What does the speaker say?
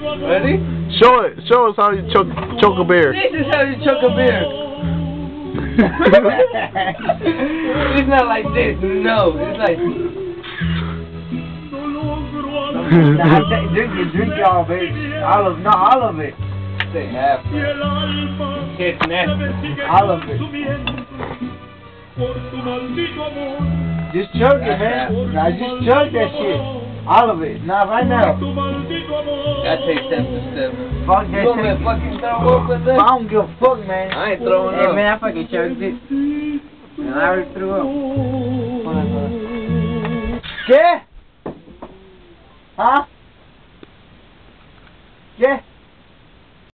Ready? Show us how you choke a bear. This is how you choke a beer. It's not like this. No, it's like. Drink y'all, baby. All of it. Say half. It's nasty. All of it. Just chug it, man. Now just chug that shit. All of it. Not right now. I take 7-7. Fuck that You want me to shit. fucking throw up with that? I don't give a fuck, man. I ain't throwing Hey, up. man, I fucking chugged it. And I already threw up. Hold on. Yeah? Huh? Yeah?